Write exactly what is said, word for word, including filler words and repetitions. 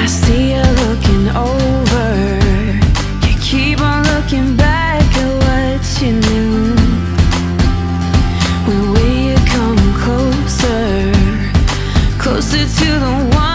I see you looking over. You keep on looking back at what you knew. When will you come closer, closer to the one